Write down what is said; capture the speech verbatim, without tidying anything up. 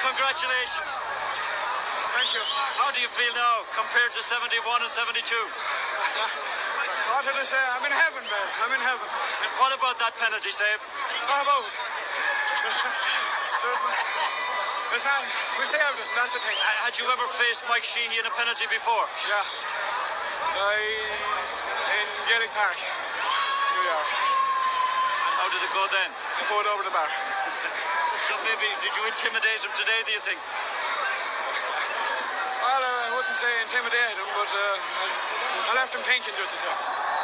congratulations. Thank you. How do you feel now compared to seventy-one and seventy-two? What did I say? I'm in heaven, man. I'm in heaven. And what about that penalty save? What about it? So it's, it's not, we stay out of it, that's the thing. Had you ever faced Mike Sheehy in a penalty before? Yeah. I, in Gaelic Park. Here we are. And how did it go then? I pulled over the bar. So maybe, did you intimidate him today, do you think? Well, I wouldn't say intimidate him, but uh, I left him thinking just the same.